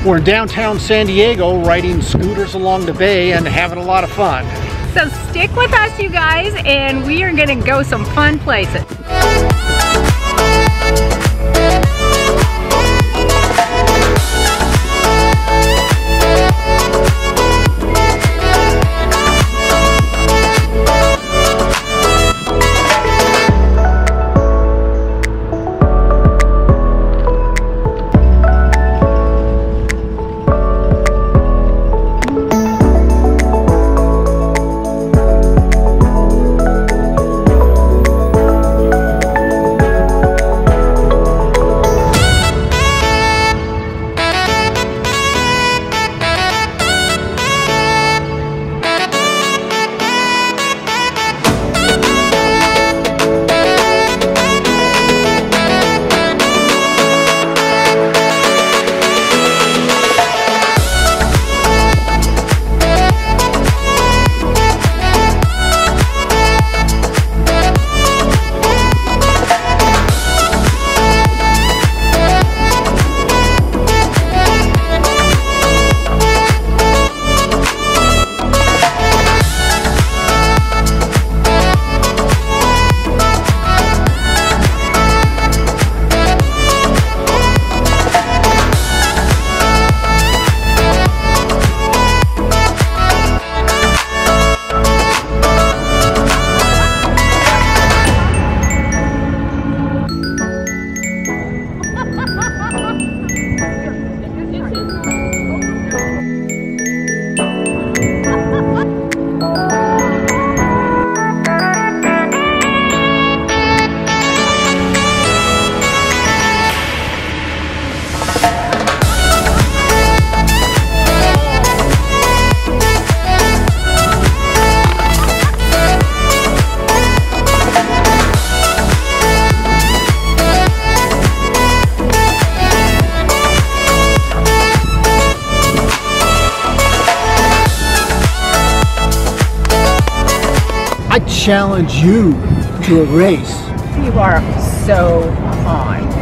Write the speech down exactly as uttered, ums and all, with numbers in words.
We're in downtown San Diego riding scooters along the bay and having a lot of fun. So stick with us, you guys, and we are gonna go some fun places. I challenge you to a race. You are so on.